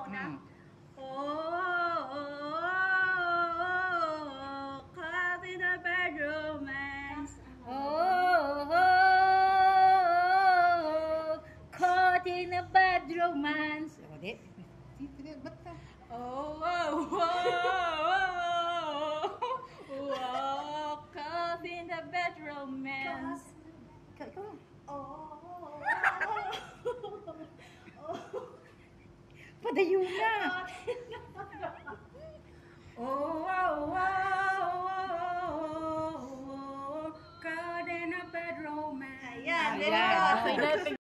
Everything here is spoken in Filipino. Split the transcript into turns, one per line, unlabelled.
โน้ตนะโอ้caught in a bad romance caught in a bad romance
Hindi. Ba't ka?
Caught in a bad romance
Ikaw. Padayo na.
Caught in a bad romance
Ayan.